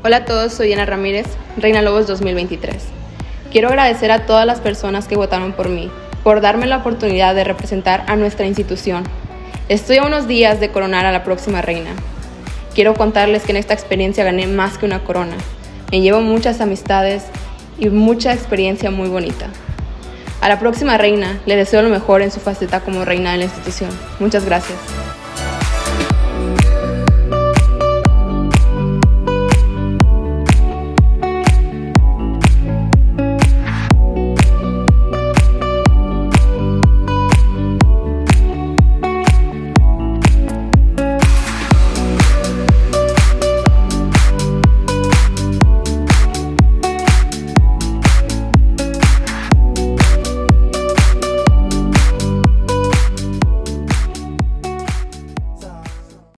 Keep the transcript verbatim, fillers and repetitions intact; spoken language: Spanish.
Hola a todos, soy Diana Ramírez, Reina Lobos dos mil veintitrés. Quiero agradecer a todas las personas que votaron por mí, por darme la oportunidad de representar a nuestra institución. Estoy a unos días de coronar a la próxima reina. Quiero contarles que en esta experiencia gané más que una corona. Me llevo muchas amistades y mucha experiencia muy bonita. A la próxima reina le deseo lo mejor en su faceta como reina de la institución. Muchas gracias.